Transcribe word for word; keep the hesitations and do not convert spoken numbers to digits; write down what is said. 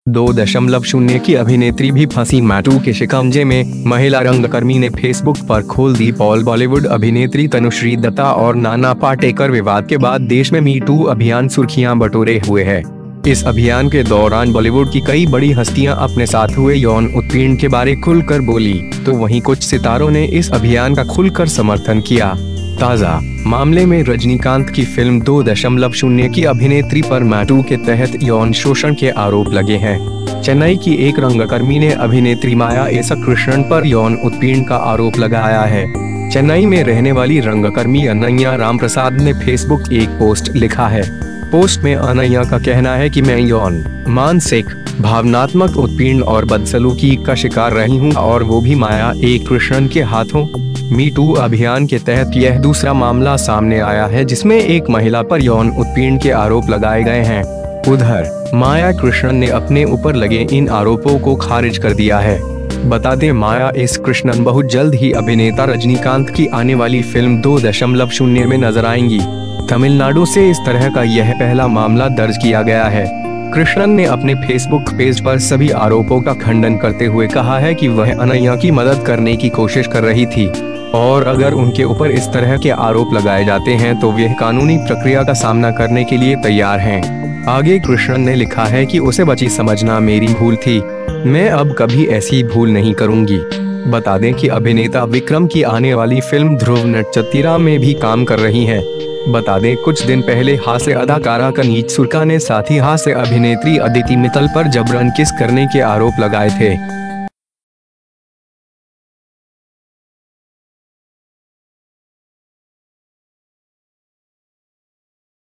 दो दशमलव शून्य की अभिनेत्री भी फंसी मैटू के शिकंजे में। महिला रंगकर्मी ने फेसबुक पर खोल दी पोल। बॉलीवुड अभिनेत्री तनुश्री दत्ता और नाना पाटेकर विवाद के बाद देश में मी टू अभियान सुर्खियां बटोरे हुए है। इस अभियान के दौरान बॉलीवुड की कई बड़ी हस्तियां अपने साथ हुए यौन उत्पीड़न के बारे खुलकर बोली, तो वहीं कुछ सितारों ने इस अभियान का खुलकर समर्थन किया। ताज़ा मामले में रजनीकांत की फिल्म दो दशमलव शून्य की अभिनेत्री पर मैटू के तहत यौन शोषण के आरोप लगे हैं। चेन्नई की एक रंगकर्मी ने अभिनेत्री माया एस कृष्णन पर यौन उत्पीड़न का आरोप लगाया है। चेन्नई में रहने वाली रंगकर्मी अनन्या रामप्रसाद ने फेसबुक एक पोस्ट लिखा है। पोस्ट में अनन्या का कहना है कि मैं यौन, मानसिक, भावनात्मक उत्पीड़न और बदसलूकी का शिकार रही हूं, और वो भी माया ए कृष्णन के हाथों। मी टू अभियान के तहत यह दूसरा मामला सामने आया है जिसमें एक महिला पर यौन उत्पीड़न के आरोप लगाए गए हैं। उधर माया कृष्णन ने अपने ऊपर लगे इन आरोपों को खारिज कर दिया है। बता दें, माया एस कृष्णन बहुत जल्द ही अभिनेता रजनीकांत की आने वाली फिल्म दो दशमलव शून्य में नजर आएंगी। तमिलनाडु से इस तरह का यह पहला मामला दर्ज किया गया है। कृष्णन ने अपने फेसबुक पेज पर सभी आरोपों का खंडन करते हुए कहा है कि वह अनन्या की मदद करने की कोशिश कर रही थी, और अगर उनके ऊपर इस तरह के आरोप लगाए जाते हैं तो वे कानूनी प्रक्रिया का सामना करने के लिए तैयार हैं। आगे कृष्णन ने लिखा है कि उसे बची समझना मेरी भूल थी, मैं अब कभी ऐसी भूल नहीं करूंगी। बता दें कि अभिनेता विक्रम की आने वाली फिल्म ध्रुव नटचतीरा में भी काम कर रही है। बता दें, कुछ दिन पहले हास्य अदाकारा कनीज सुरका ने साथी हास्य अभिनेत्री अदिति मित्तल पर जबरन किस करने के आरोप लगाए थे।